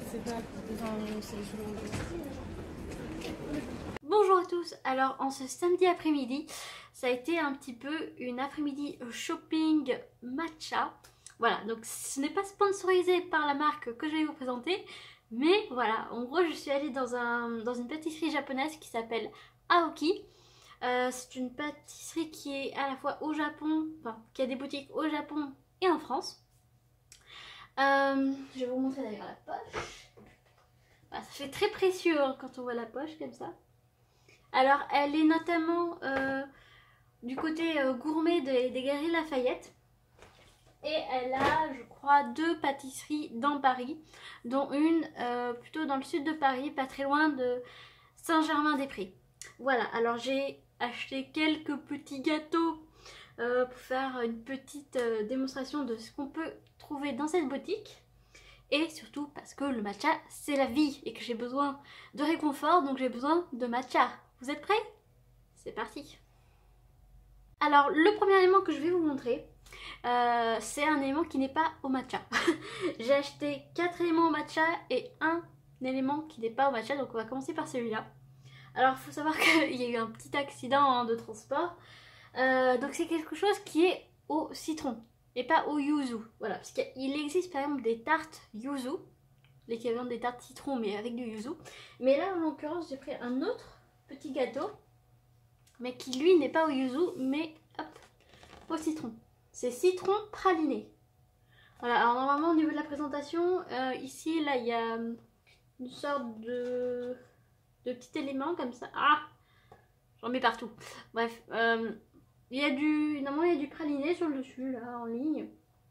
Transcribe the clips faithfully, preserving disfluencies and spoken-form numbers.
C'est pas. Enfin, c'est les cheveux. Bonjour à tous, alors en ce samedi après-midi, ça a été un petit peu une après-midi shopping matcha. Voilà, donc ce n'est pas sponsorisé par la marque que je vais vous présenter, mais voilà, en gros je suis allée dans, un, dans une pâtisserie japonaise qui s'appelle Aoki. Euh, c'est une pâtisserie qui est à la fois au Japon, enfin qui a des boutiques au Japon et en France. Euh, je vais vous montrer d'ailleurs la poche. Voilà, ça fait très précieux hein, quand on voit la poche comme ça. Alors, elle est notamment euh, du côté euh, gourmet des, des Galeries Lafayette. Et elle a, je crois, deux pâtisseries dans Paris, dont une euh, plutôt dans le sud de Paris, pas très loin de Saint-Germain-des-Prés. Voilà, alors j'ai acheté quelques petits gâteaux euh, pour faire une petite euh, démonstration de ce qu'on peut trouver dans cette boutique. Et surtout parce que le matcha, c'est la vie et que j'ai besoin de réconfort, donc j'ai besoin de matcha. Vous êtes prêts? C'est parti. Alors le premier élément que je vais vous montrer, euh, c'est un élément qui n'est pas au matcha. J'ai acheté quatre éléments au matcha et un élément qui n'est pas au matcha, donc on va commencer par celui-là. Alors il faut savoir qu'il y a eu un petit accident hein, de transport, euh, donc c'est quelque chose qui est au citron et pas au yuzu. Voilà, parce qu'il existe par exemple des tartes yuzu, l'équivalent des tartes citron mais avec du yuzu. Mais là en l'occurrence j'ai pris un autre petit gâteau, mais qui lui n'est pas au yuzu, mais hop, au citron. C'est citron praliné. Voilà, alors normalement au niveau de la présentation, euh, ici, là, il y a une sorte de, de petit élément comme ça. Ah, j'en mets partout. Bref, euh, il y a du, normalement il y a du praliné sur le dessus, là, en ligne.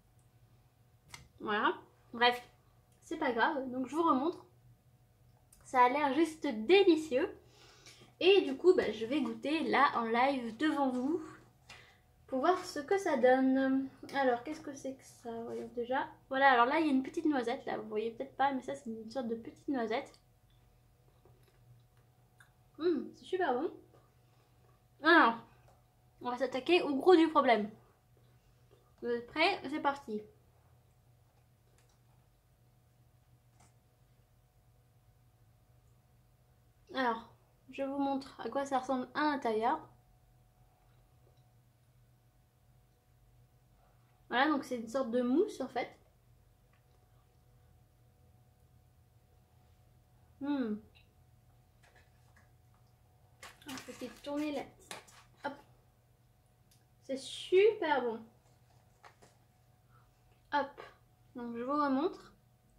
Voilà, bref, c'est pas grave, donc je vous remontre. Ça a l'air juste délicieux. Et du coup, bah, je vais goûter là en live devant vous pour voir ce que ça donne. Alors, qu'est-ce que c'est que ça? Voyons déjà. Voilà, alors là, il y a une petite noisette. Là, vous voyez peut-être pas, mais ça, c'est une sorte de petite noisette. Hum, c'est super bon. Alors, on va s'attaquer au gros du problème. Vous êtes prêts? C'est parti. Alors, je vous montre à quoi ça ressemble à l'intérieur. Voilà, donc c'est une sorte de mousse en fait. Hmm. On va essayer de tourner la petite. Hop. C'est super bon. Hop. Donc je vous remontre.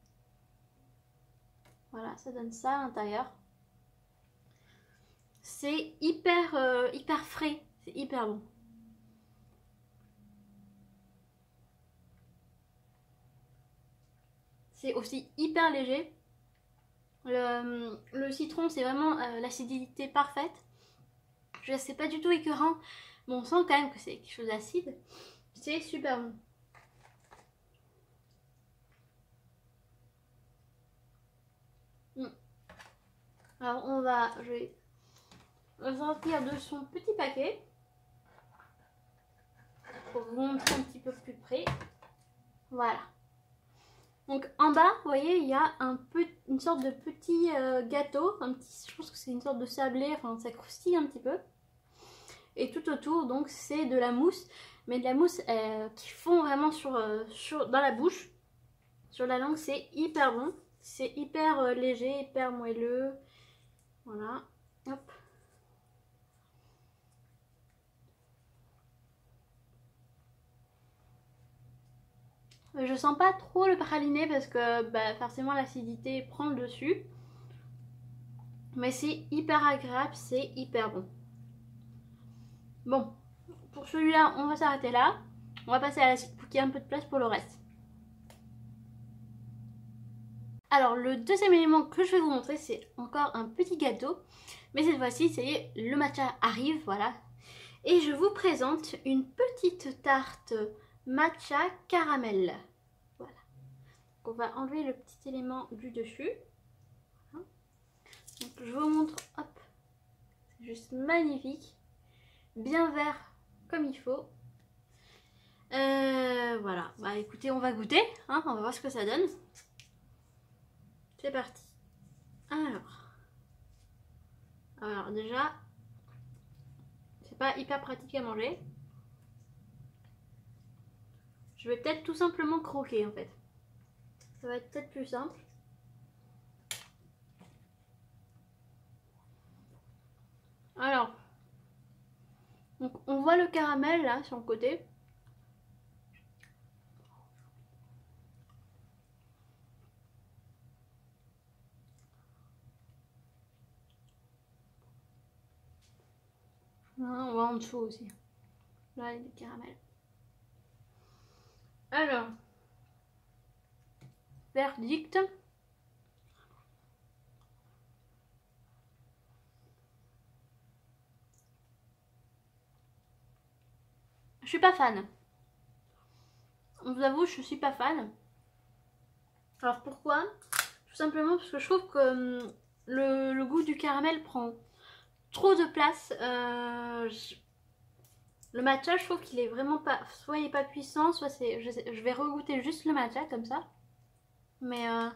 Voilà, ça donne ça à l'intérieur. C'est hyper, euh, hyper frais. C'est hyper bon. C'est aussi hyper léger. Le, le citron, c'est vraiment euh, l'acidité parfaite. Je sais pas du tout écœurant. Bon, on sent quand même que c'est quelque chose d'acide. C'est super bon. Mm. Alors on va, je vais sortir de son petit paquet pour vous montrer un petit peu plus près. Voilà. Donc en bas, vous voyez, il y a un peu, une sorte de petit euh, gâteau, un petit, je pense que c'est une sorte de sablé, enfin ça croustille un petit peu. Et tout autour, donc c'est de la mousse, mais de la mousse euh, qui fond vraiment sur, euh, sur, dans la bouche, sur la langue. C'est hyper bon, c'est hyper euh, léger, hyper moelleux. Voilà, hop. Je sens pas trop le praliné parce que bah, forcément l'acidité prend le dessus. Mais c'est hyper agréable, c'est hyper bon. Bon, pour celui-là, on va s'arrêter là. On va passer à la suite pour qu'il y ait un peu de place pour le reste. Alors, le deuxième élément que je vais vous montrer, c'est encore un petit gâteau. Mais cette fois-ci, ça y est, le matcha arrive, voilà. Et je vous présente une petite tarte matcha caramel. Voilà. Donc on va enlever le petit élément du dessus. Donc je vous montre, hop. C'est juste magnifique. Bien vert comme il faut. Euh, voilà. Bah écoutez, on va goûter. Hein, on va voir ce que ça donne. c'est parti. Alors, alors déjà, c'est pas hyper pratique à manger. Je vais peut-être tout simplement croquer en fait. Ça va être peut-être plus simple. Alors, donc on voit le caramel là sur le côté. On voit en dessous aussi. Là, il y a du caramel. Alors, verdict. Je suis pas fan. On vous avoue, je suis pas fan. Alors pourquoi? Tout simplement parce que je trouve que hum, le, le goût du caramel prend trop de place. Euh, je... Le matcha, je trouve qu'il est vraiment pas... Soit il est pas puissant, soit c'est... Je, je vais regoûter juste le matcha comme ça. Mais... Euh...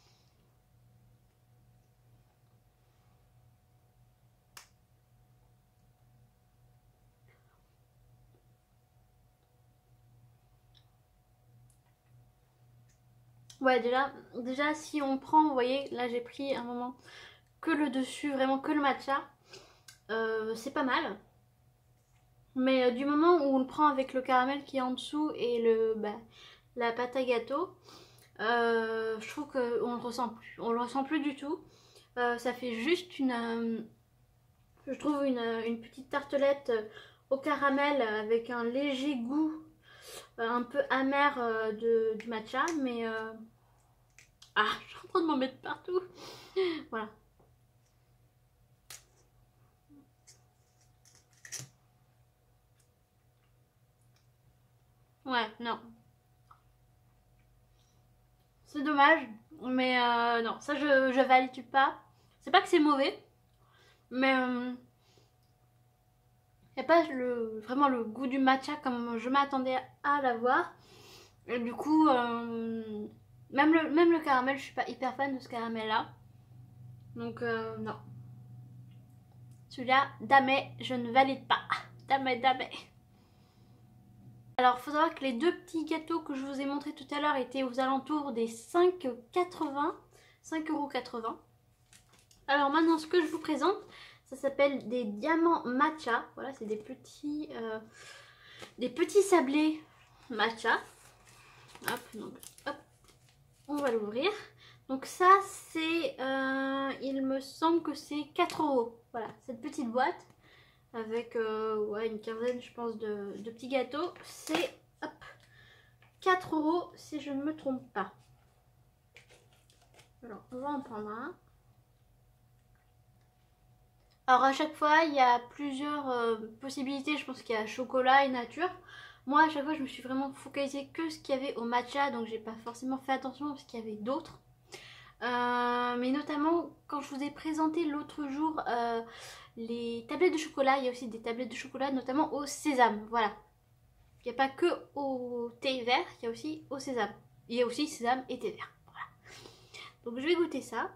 Ouais, déjà, déjà, si on prend, vous voyez, là j'ai pris un moment que le dessus, vraiment que le matcha. Euh, c'est pas mal. Mais euh, du moment où on le prend avec le caramel qui est en dessous et le, bah, la pâte à gâteau, euh, je trouve qu'on le ressent plus. On le ressent plus du tout. Euh, ça fait juste une, euh, je trouve une, une petite tartelette au caramel avec un léger goût euh, un peu amer euh, de, du matcha. Mais euh... ah, je suis en train de m'en mettre partout. Voilà. Ouais, non. C'est dommage, mais euh, non, ça je, je valide pas. C'est pas que c'est mauvais, mais il euh, n'y a pas le, vraiment le goût du matcha comme je m'attendais à l'avoir. Et du coup, euh, même, le, même le caramel, je suis pas hyper fan de ce caramel là. Donc euh, non. Celui-là, damé, je ne valide pas. Damé, damé. Alors, il faut savoir que les deux petits gâteaux que je vous ai montrés tout à l'heure étaient aux alentours des cinq euros quatre-vingts. cinq euros quatre-vingts. Alors maintenant, ce que je vous présente, ça s'appelle des diamants matcha. Voilà, c'est des petits, euh, des petits sablés matcha. Hop, donc, hop, on va l'ouvrir. Donc ça, c'est, euh, il me semble que c'est quatre euros. Voilà, cette petite boîte. Avec euh, ouais, une quinzaine je pense de, de petits gâteaux, c'est quatre euros si je ne me trompe pas. Alors on va en prendre un. Alors à chaque fois il y a plusieurs euh, possibilités, je pense qu'il y a chocolat et nature. Moi à chaque fois je me suis vraiment focalisée que ce qu'il y avait au matcha, donc j'ai pas forcément fait attention parce qu'il y avait d'autres. Euh, mais notamment quand je vous ai présenté l'autre jour euh, les tablettes de chocolat, il y a aussi des tablettes de chocolat notamment au sésame, voilà. Il n'y a pas que au thé vert, il y a aussi au sésame. Il y a aussi sésame et thé vert, voilà. Donc je vais goûter ça.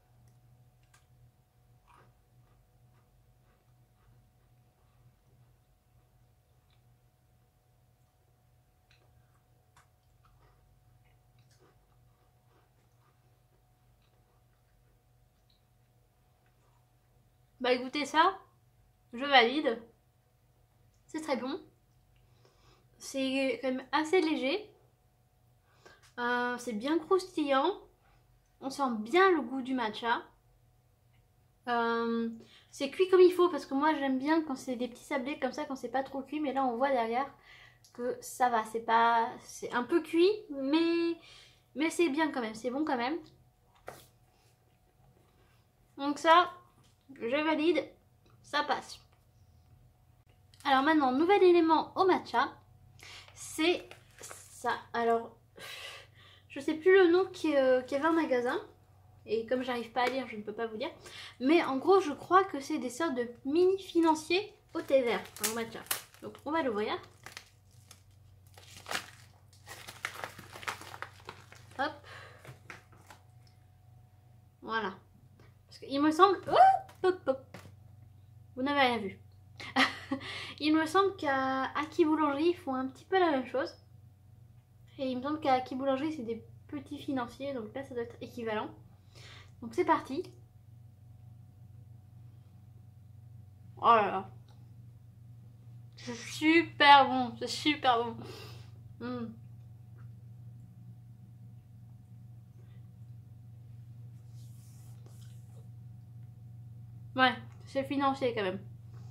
Bah écoutez ça, je valide. C'est très bon. C'est quand même assez léger. Euh, c'est bien croustillant. On sent bien le goût du matcha. Euh, c'est cuit comme il faut parce que moi j'aime bien quand c'est des petits sablés comme ça, quand c'est pas trop cuit. Mais là on voit derrière que ça va. C'est pas, c'est un peu cuit, mais, mais c'est bien quand même. C'est bon quand même. Donc ça, je valide. Ça passe. Alors maintenant, nouvel élément au matcha, c'est ça. Alors, je sais plus le nom qu'il y avait en magasin. Et comme j'arrive pas à lire, je ne peux pas vous dire. Mais en gros, je crois que c'est des sortes de mini financiers au thé vert, en matcha. Donc on va l'ouvrir. Hop. Parce qu'il me semble... Oh, hop, hop. Vous n'avez rien vu. Il me semble qu'à Aki Boulangerie, ils font un petit peu la même chose. Et il me semble qu'à Aki Boulangerie, c'est des petits financiers. Donc là, ça doit être équivalent. Donc c'est parti. Oh là là. C'est super bon. C'est super bon. Mmh. Ouais, c'est financier quand même.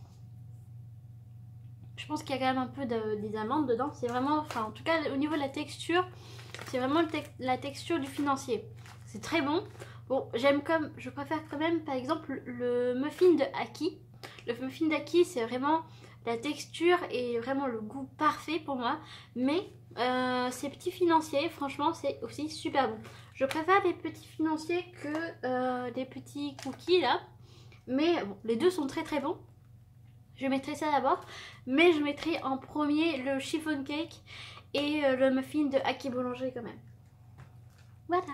Je pense qu'il y a quand même un peu de, des amandes dedans. C'est vraiment, enfin en tout cas au niveau de la texture, c'est vraiment le te la texture du financier. C'est très bon. Bon, j'aime comme, je préfère quand même par exemple le muffin de Aki. Le muffin d'Aki, c'est vraiment la texture et vraiment le goût parfait pour moi. Mais euh, ces petits financiers, franchement, c'est aussi super bon. Je préfère les petits financiers que euh, les petits cookies là. Mais bon, les deux sont très très bons. Je mettrai ça d'abord. Mais je mettrai en premier le chiffon cake et euh, le muffin de Aki Boulangerie quand même. Voilà.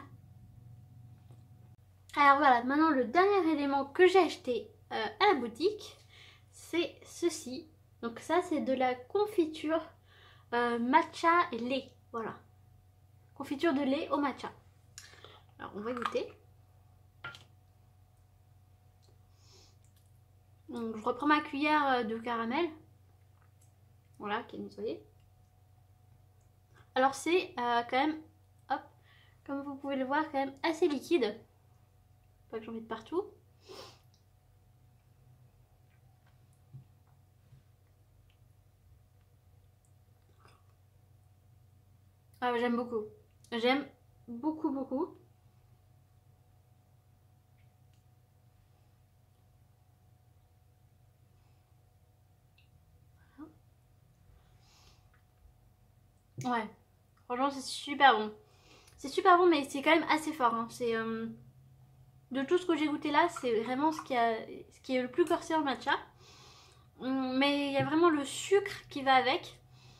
Alors voilà, maintenant le dernier élément que j'ai acheté euh, à la boutique, c'est ceci. Donc ça c'est de la confiture euh, matcha et lait. Voilà. Confiture de lait au matcha. Alors on va goûter. Donc je reprends ma cuillère de caramel. Voilà, qui est nettoyée. Alors c'est euh, quand même, hop, comme vous pouvez le voir, quand même assez liquide. Pas que j'en mette partout. Ah, j'aime beaucoup. J'aime beaucoup, beaucoup. Ouais, franchement c'est super bon. C'est super bon mais c'est quand même assez fort. Hein. C'est euh, de tout ce que j'ai goûté là, c'est vraiment ce qui, a, ce qui est le plus corsé en matcha. Mais il y a vraiment le sucre qui va avec.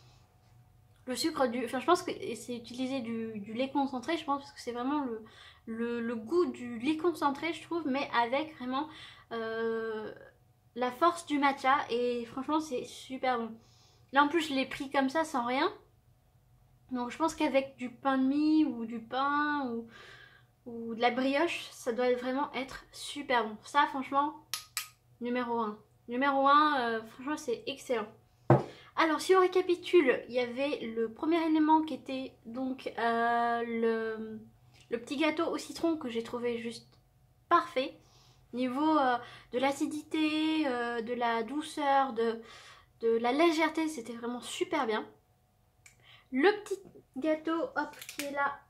Le sucre du... Enfin je pense que c'est utiliser du, du lait concentré, je pense, parce que c'est vraiment le, le, le goût du lait concentré, je trouve, mais avec vraiment euh, la force du matcha. Et franchement c'est super bon. Là en plus je l'ai pris comme ça sans rien. Donc je pense qu'avec du pain de mie ou du pain ou, ou de la brioche, ça doit vraiment être super bon. Ça franchement, numéro un. Numéro un, euh, franchement c'est excellent. Alors si on récapitule, il y avait le premier élément qui était donc euh, le, le petit gâteau au citron que j'ai trouvé juste parfait. Niveau euh, de l'acidité, euh, de la douceur, de, de la légèreté, c'était vraiment super bien. Le petit gâteau, hop, qui est là,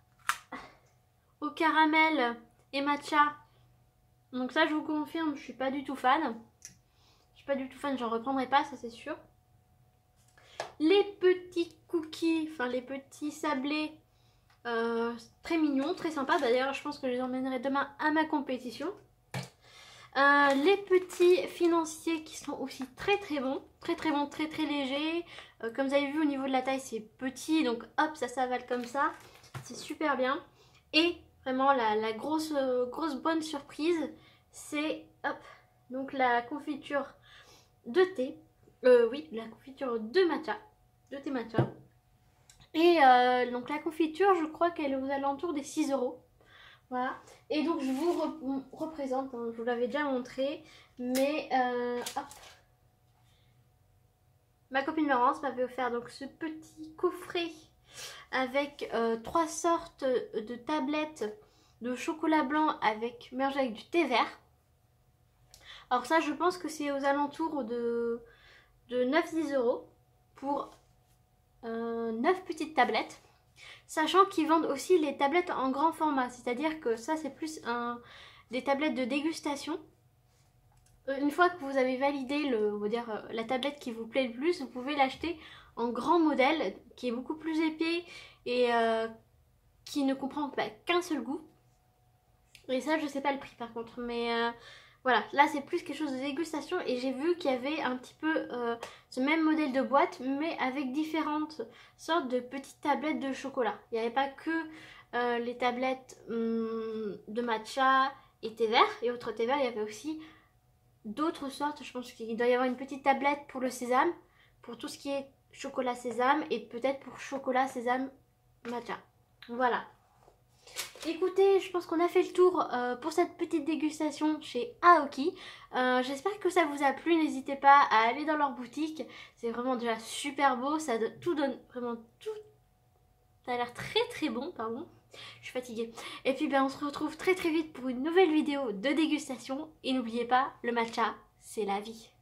au caramel et matcha. Donc ça, je vous confirme, je suis pas du tout fan. Je suis pas du tout fan, j'en reprendrai pas, ça c'est sûr. Les petits cookies, enfin les petits sablés, euh, très mignons, très sympas. D'ailleurs, je pense que je les emmènerai demain à ma compétition. Euh, les petits financiers qui sont aussi très très bons, très très bons, très très légers. Euh, comme vous avez vu au niveau de la taille c'est petit, donc hop ça s'avale comme ça, c'est super bien. Et vraiment la, la grosse euh, grosse bonne surprise, c'est hop donc la confiture de thé, euh, oui la confiture de matcha, de thé matcha. Et euh, donc la confiture je crois qu'elle est aux alentours des six euros. Voilà, et donc je vous re représente, hein, je vous l'avais déjà montré, mais euh, hop. Ma copine Laurence m'avait offert donc ce petit coffret avec euh, trois sortes de tablettes de chocolat blanc avec mélangé avec du thé vert. Alors ça je pense que c'est aux alentours de, de neuf à dix euros pour euh, neuf petites tablettes. Sachant qu'ils vendent aussi les tablettes en grand format, c'est-à-dire que ça c'est plus un, des tablettes de dégustation. Une fois que vous avez validé le, on va dire, la tablette qui vous plaît le plus, vous pouvez l'acheter en grand modèle qui est beaucoup plus épais et euh, qui ne comprend pas qu'un seul goût. Et ça je sais pas le prix par contre, mais euh, voilà, là c'est plus quelque chose de dégustation et j'ai vu qu'il y avait un petit peu euh, ce même modèle de boîte mais avec différentes sortes de petites tablettes de chocolat. Il n'y avait pas que euh, les tablettes hum, de matcha et thé vert. Et autre thé vert, il y avait aussi d'autres sortes. Je pense qu'il doit y avoir une petite tablette pour le sésame, pour tout ce qui est chocolat sésame et peut-être pour chocolat sésame matcha. Voilà. Écoutez, je pense qu'on a fait le tour euh, pour cette petite dégustation chez Aoki. Euh, J'espère que ça vous a plu. N'hésitez pas à aller dans leur boutique. C'est vraiment déjà super beau. Ça do- tout donne vraiment tout. Ça a l'air très très bon, pardon. Je suis fatiguée. Et puis ben, on se retrouve très très vite pour une nouvelle vidéo de dégustation. Et n'oubliez pas, le matcha, c'est la vie.